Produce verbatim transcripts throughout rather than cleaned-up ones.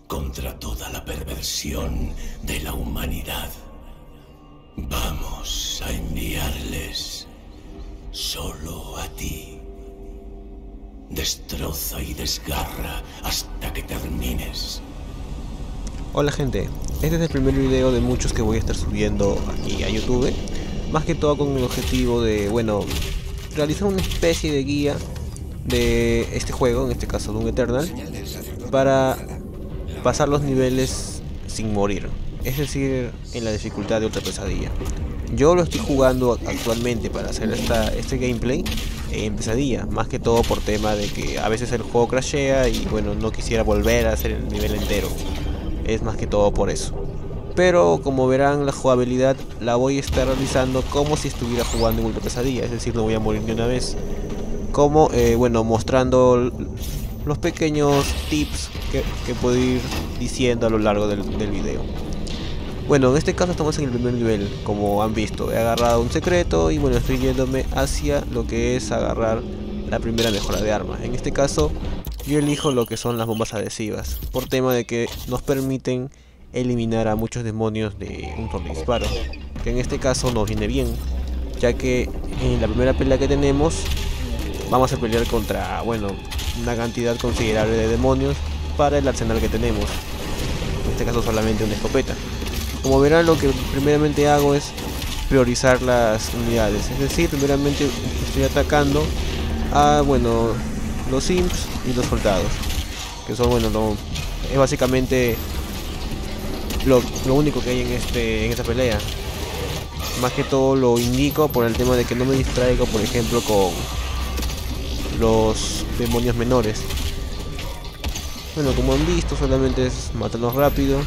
contra toda la perversión de la humanidad. Vamos a enviarles solo a ti. Destroza y desgarra hasta que termines. Hola gente, este es el primer video de muchos que voy a estar subiendo aquí a YouTube. Más que todo con el objetivo de, bueno, realizar una especie de guía de este juego, en este caso Doom Eternal, para pasar los niveles sin morir, es decir, en la dificultad de Ultra Pesadilla. Yo lo estoy jugando actualmente para hacer esta, este gameplay en pesadilla, más que todo por tema de que a veces el juego crashea y bueno, no quisiera volver a hacer el nivel entero. Es más que todo por eso. Pero como verán, la jugabilidad la voy a estar realizando como si estuviera jugando en Ultra Pesadilla, es decir, no voy a morir ni una vez. Como, eh, bueno, mostrando los pequeños tips que, que puedo ir diciendo a lo largo del, del video. Bueno, en este caso estamos en el primer nivel, como han visto. He agarrado un secreto y bueno, estoy yéndome hacia lo que es agarrar la primera mejora de arma. En este caso, yo elijo lo que son las bombas adhesivas, por tema de que nos permiten eliminar a muchos demonios de un solo disparo. Que en este caso nos viene bien, ya que en la primera pelea que tenemos vamos a pelear contra, bueno, una cantidad considerable de demonios para el arsenal que tenemos. En este caso solamente una escopeta. Como verán, lo que primeramente hago es priorizar las unidades, es decir, primeramente estoy atacando a, bueno, los imps y los soldados, que son, bueno, lo, es básicamente lo, lo único que hay en, este, en esta pelea. Más que todo lo indico por el tema de que no me distraigo, por ejemplo, con los demonios menores. Bueno, como han visto, solamente es matarlos rápido.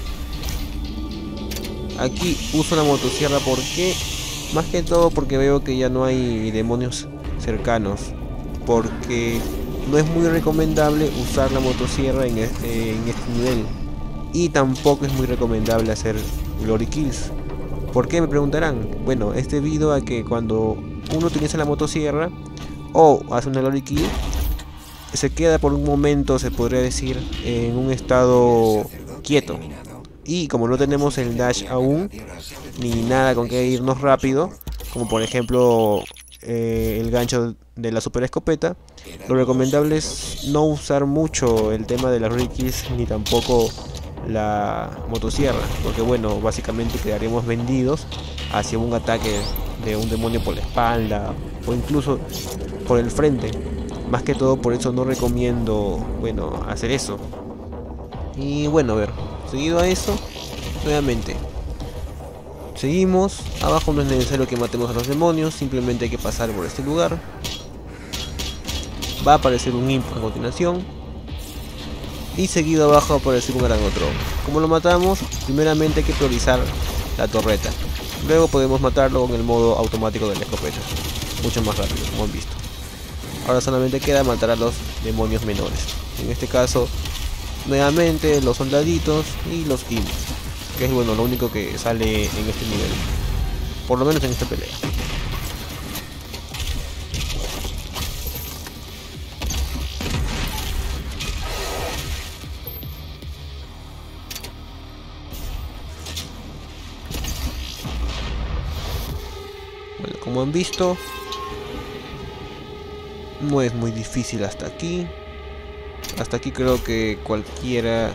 Aquí uso la motosierra, porque más que todo porque veo que ya no hay demonios cercanos, porque no es muy recomendable usar la motosierra en este, en este nivel, y tampoco es muy recomendable hacer glory kills. ¿Por qué?, me preguntarán. Bueno, es debido a que cuando uno utiliza la motosierra o hace una glory kill, se queda por un momento, se podría decir, en un estado quieto. Y como no tenemos el dash aún, ni nada con que irnos rápido, como por ejemplo eh, el gancho de la super escopeta, lo recomendable es no usar mucho el tema de las glory kills, ni tampoco la motosierra, porque bueno, básicamente quedaremos vendidos hacia un ataque de un demonio por la espalda o incluso por el frente. Más que todo por eso no recomiendo, bueno, hacer eso. Y bueno, a ver, seguido a eso, nuevamente seguimos. Abajo no es necesario que matemos a los demonios, simplemente hay que pasar por este lugar. Va a aparecer un imp a continuación, y seguido abajo va a aparecer un Arachnotron. Como lo matamos, primeramente hay que priorizar la torreta, luego podemos matarlo con el modo automático de la escopeta, mucho más rápido, como han visto. Ahora solamente queda matar a los demonios menores, en este caso nuevamente los soldaditos y los imps, que es, bueno, lo único que sale en este nivel, por lo menos en esta pelea. Bueno, como han visto, no es muy difícil hasta aquí. Hasta aquí creo que cualquiera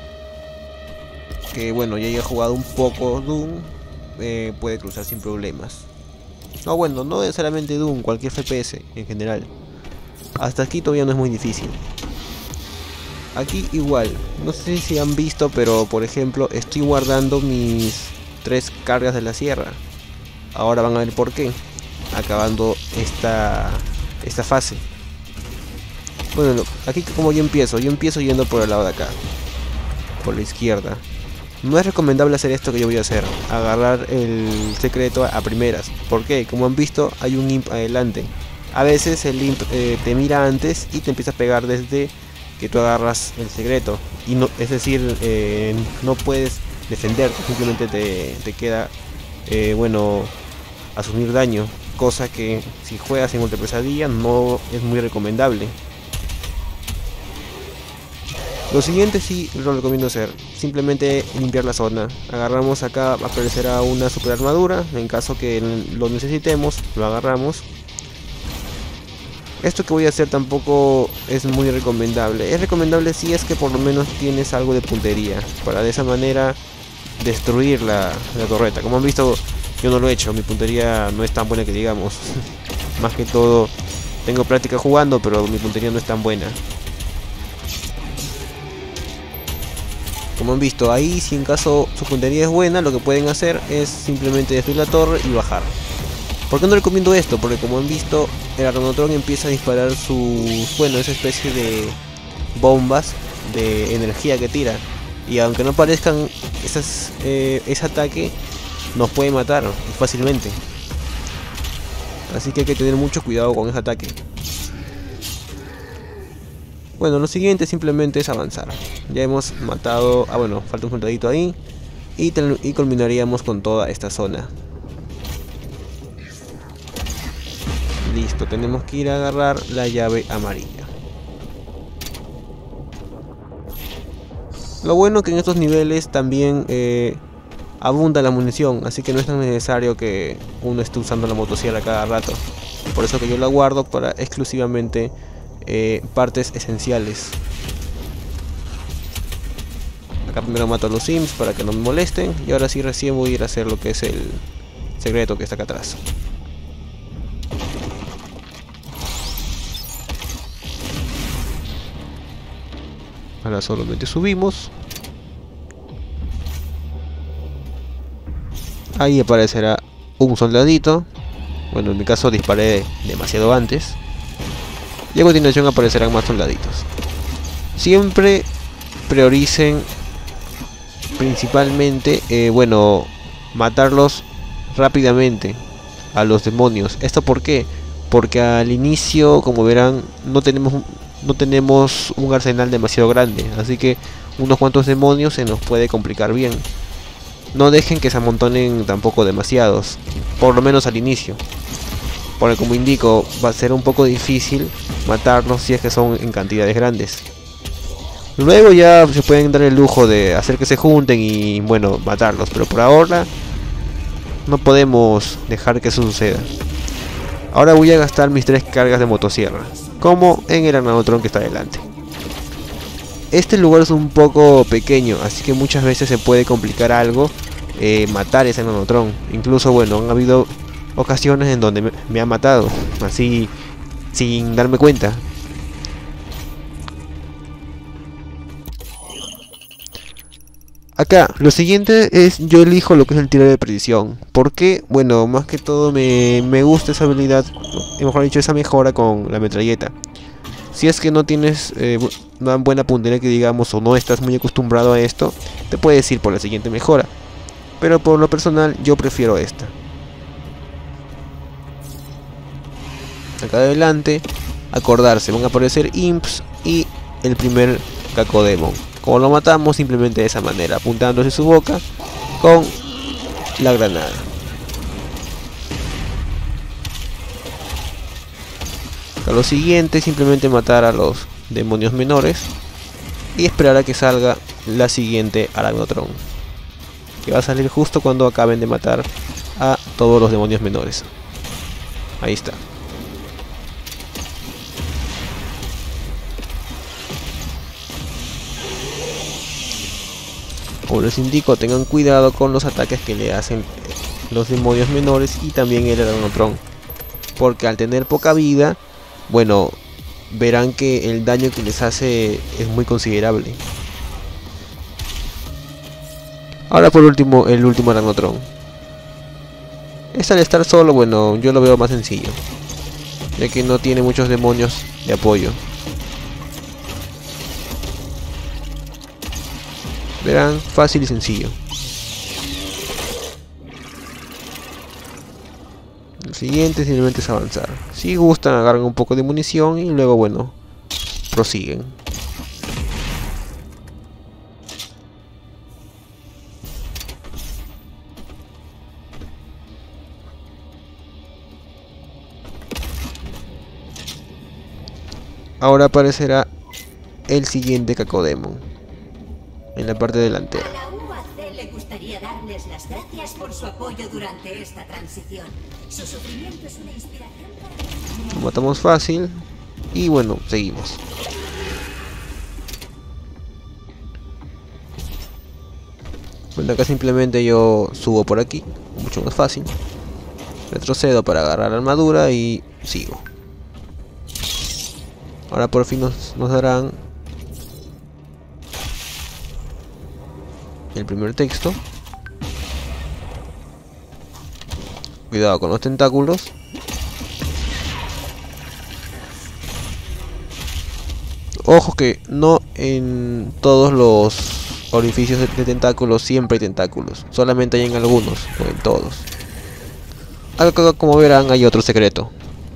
que, bueno, ya haya jugado un poco Doom eh, puede cruzar sin problemas. No, bueno, no necesariamente Doom, cualquier F P S en general. Hasta aquí todavía no es muy difícil. Aquí igual, no sé si han visto, pero por ejemplo estoy guardando mis tres cargas de la sierra. Ahora van a ver por qué, acabando esta, esta fase. Bueno, aquí como yo empiezo, yo empiezo yendo por el lado de acá, por la izquierda. No es recomendable hacer esto que yo voy a hacer, agarrar el secreto a primeras. ¿Por qué? Como han visto, hay un imp adelante. A veces el imp eh, te mira antes y te empieza a pegar desde que tú agarras el secreto. Y no, es decir, eh, no puedes defenderte, simplemente te, te queda, eh, bueno, asumir daño. Cosa que si juegas en Ultra Pesadilla no es muy recomendable. Lo siguiente sí lo recomiendo hacer, simplemente limpiar la zona. Agarramos acá, aparecerá una super armadura, en caso que lo necesitemos, lo agarramos. Esto que voy a hacer tampoco es muy recomendable. Es recomendable si es que por lo menos tienes algo de puntería, para de esa manera destruir la, la torreta. Como han visto, yo no lo he hecho, mi puntería no es tan buena que digamos. Más que todo, tengo práctica jugando, pero mi puntería no es tan buena. Como han visto, ahí si en caso su puntería es buena, lo que pueden hacer es simplemente destruir la torre y bajar. ¿Por qué no recomiendo esto? Porque como han visto, el Arachnotron empieza a disparar sus, bueno, esa especie de bombas de energía que tira. Y aunque no parezcan, esas, eh, ese ataque nos puede matar fácilmente. Así que hay que tener mucho cuidado con ese ataque. Bueno, lo siguiente simplemente es avanzar. Ya hemos matado, ah bueno, falta un soldadito ahí. Y, y culminaríamos con toda esta zona. Listo, tenemos que ir a agarrar la llave amarilla. Lo bueno que en estos niveles también eh, abunda la munición, así que no es tan necesario que uno esté usando la motosierra cada rato. Por eso que yo la guardo para exclusivamente eh, partes esenciales. Acá primero mato a los sims para que no me molesten, y ahora sí recién voy a ir a hacer lo que es el secreto que está acá atrás. Ahora solamente subimos. Ahí aparecerá un soldadito. Bueno, en mi caso disparé demasiado antes. Y a continuación aparecerán más soldaditos. Siempre prioricen principalmente, eh, bueno, matarlos rápidamente a los demonios. ¿Esto por qué? Porque al inicio, como verán, no tenemos no tenemos un arsenal demasiado grande, así que unos cuantos demonios se nos puede complicar bien. No dejen que se amontonen tampoco demasiados, por lo menos al inicio, porque como indico, va a ser un poco difícil matarlos si es que son en cantidades grandes. Luego ya se pueden dar el lujo de hacer que se junten y bueno, matarlos, pero por ahora no podemos dejar que eso suceda. Ahora voy a gastar mis tres cargas de motosierra, como en el Arachnotron que está delante. Este lugar es un poco pequeño, así que muchas veces se puede complicar algo eh, matar ese Arachnotron. Incluso, bueno, han habido ocasiones en donde me, me ha matado, así sin darme cuenta. Acá, lo siguiente es, yo elijo lo que es el tiro de precisión. ¿Por qué? Bueno, más que todo me, me gusta esa habilidad, mejor dicho, esa mejora con la metralleta. Si es que no tienes eh, una buena puntería que digamos, o no estás muy acostumbrado a esto, te puedes ir por la siguiente mejora. Pero por lo personal, yo prefiero esta. Acá adelante, acordarse, van a aparecer imps y el primer Cacodemon. Como lo matamos simplemente de esa manera, apuntando hacia su boca con la granada. A lo siguiente, simplemente matar a los demonios menores y esperar a que salga la siguiente Arachnotron, que va a salir justo cuando acaben de matar a todos los demonios menores. Ahí está. Como les indico, tengan cuidado con los ataques que le hacen los demonios menores y también el Arachnotron, porque al tener poca vida, bueno, verán que el daño que les hace es muy considerable. Ahora por último, el último Arachnotron. Este al estar solo, bueno, yo lo veo más sencillo, ya que no tiene muchos demonios de apoyo. Verán, fácil y sencillo. El siguiente simplemente es avanzar. Si gustan, agarran un poco de munición y luego, bueno, prosiguen. Ahora aparecerá el siguiente Cacodemon en la parte delantera. A la U A C le gustaría darles las gracias por su apoyo durante esta transición. Su sufrimiento es una inspiración para... Lo matamos fácil y bueno, seguimos. Bueno, acá simplemente yo subo por aquí, mucho más fácil. Retrocedo para agarrar la armadura y sigo. Ahora por fin nos, nos darán el primer texto. Cuidado con los tentáculos. Ojo que no en todos los orificios de, de tentáculos siempre hay tentáculos. Solamente hay en algunos, no en todos. Acá, como verán, hay otro secreto.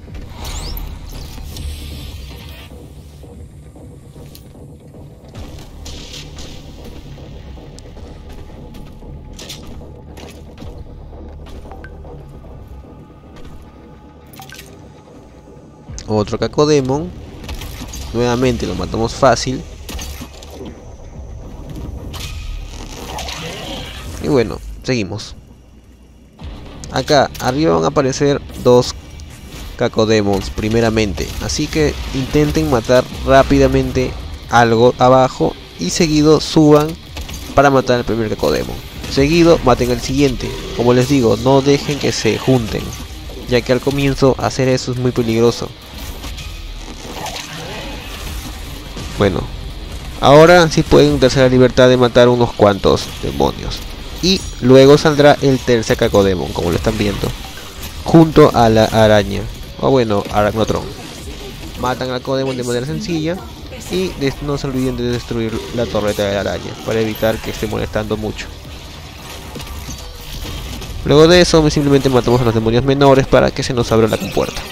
Otro Cacodemon. Nuevamente lo matamos fácil. Y bueno, seguimos. Acá arriba van a aparecer dos Cacodemons primeramente, así que intenten matar rápidamente algo abajo y seguido suban para matar al primer Cacodemon. Seguido maten al siguiente. Como les digo, no dejen que se junten, ya que al comienzo hacer eso es muy peligroso. Bueno, ahora sí pueden darse la libertad de matar unos cuantos demonios. Y luego saldrá el tercer Cacodemon, como lo están viendo, junto a la araña, o bueno, Arachnotron. Matan al Cacodemon de manera sencilla y no se olviden de destruir la torreta de la araña, para evitar que esté molestando mucho. Luego de eso simplemente matamos a los demonios menores para que se nos abra la compuerta.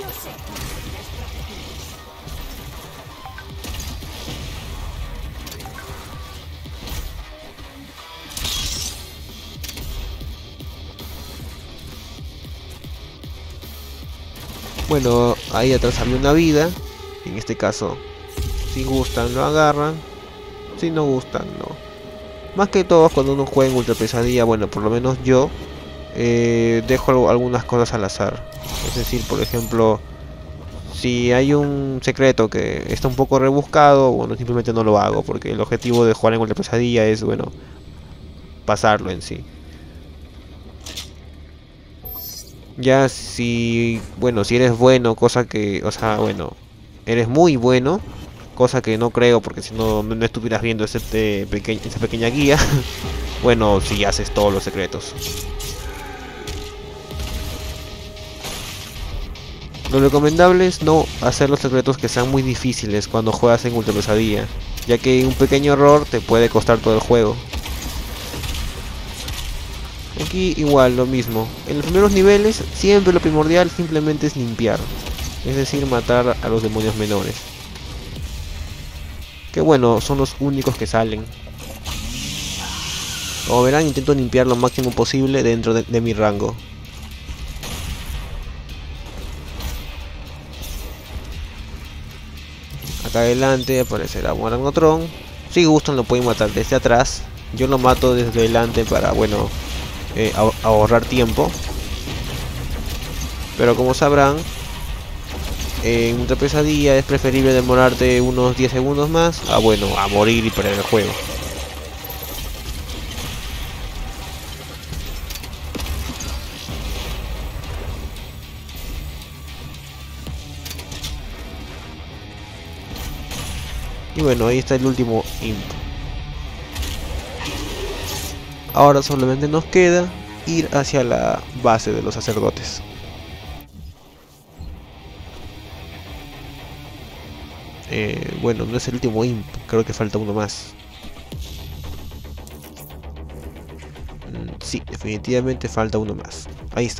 Bueno, ahí atrás había una vida. En este caso, si gustan lo agarran, si no gustan no. Más que todo cuando uno juega en Ultra Pesadilla, bueno, por lo menos yo eh, dejo algunas cosas al azar. Es decir, por ejemplo, si hay un secreto que está un poco rebuscado, bueno, simplemente no lo hago, porque el objetivo de jugar en Ultra Pesadilla es, bueno, pasarlo en sí. Ya si, bueno, si eres bueno, cosa que, o sea, bueno, eres muy bueno, cosa que no creo porque si no, no estuvieras viendo ese peque esa pequeña guía. Bueno, si haces todos los secretos. Lo recomendable es no hacer los secretos que sean muy difíciles cuando juegas en Ultra Pesadilla, ya que un pequeño error te puede costar todo el juego. Aquí igual lo mismo, en los primeros niveles siempre lo primordial simplemente es limpiar, es decir, matar a los demonios menores, que bueno, son los únicos que salen. Como verán, intento limpiar lo máximo posible dentro de, de mi rango. Acá adelante aparecerá un Arachnotron. Si gustan lo pueden matar desde atrás, yo lo mato desde adelante para, bueno, Eh, ahorrar tiempo, pero como sabrán, en Ultra Pesadilla es preferible demorarte unos diez segundos más a, bueno, a morir y perder el juego. Y bueno, ahí está el último imp. Ahora solamente nos queda ir hacia la base de los sacerdotes. Eh, bueno, no es el último imp, creo que falta uno más. Mm, sí, definitivamente falta uno más. Ahí está.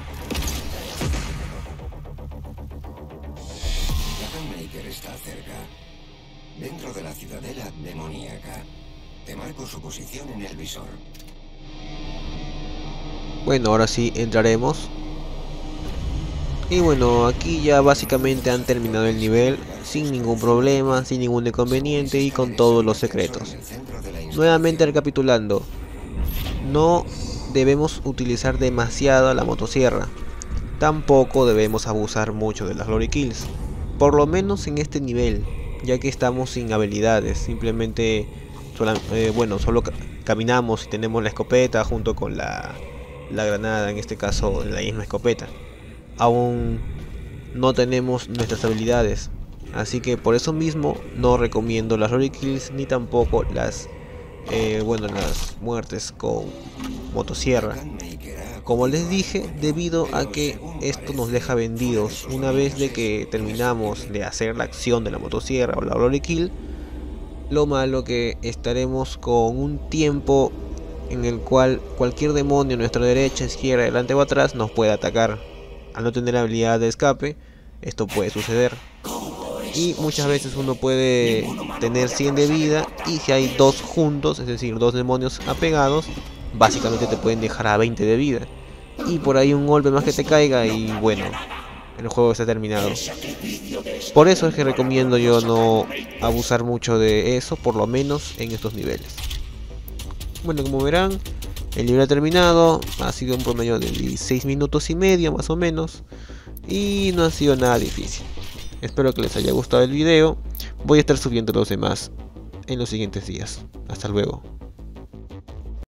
Ravenmaker está cerca, dentro de la ciudadela demoníaca. Te marco su posición en el visor. Bueno, ahora sí entraremos. Y bueno, aquí ya básicamente han terminado el nivel sin ningún problema, sin ningún inconveniente y con todos los secretos. Nuevamente recapitulando, no debemos utilizar demasiado la motosierra, tampoco debemos abusar mucho de las glory kills, por lo menos en este nivel, ya que estamos sin habilidades, simplemente sola, eh, bueno, solo ca caminamos y tenemos la escopeta junto con la, la granada, en este caso la misma escopeta. Aún no tenemos nuestras habilidades, así que por eso mismo no recomiendo las glory kills ni tampoco las eh, bueno las muertes con motosierra, como les dije, debido a que esto nos deja vendidos. Una vez de que terminamos de hacer la acción de la motosierra o la glory kill, lo malo que estaremos con un tiempo en el cual cualquier demonio a nuestra derecha, izquierda, delante o atrás nos puede atacar. Al no tener habilidad de escape, esto puede suceder. Y muchas veces uno puede tener cien de vida, y si hay dos juntos, es decir, dos demonios apegados, básicamente te pueden dejar a veinte de vida. Y por ahí un golpe más que te caiga y bueno, el juego está terminado. Por eso es que recomiendo yo no abusar mucho de eso, por lo menos en estos niveles. Bueno, como verán, el nivel ha terminado, ha sido un promedio de dieciséis minutos y medio más o menos, y no ha sido nada difícil. Espero que les haya gustado el video, voy a estar subiendo los demás en los siguientes días. Hasta luego.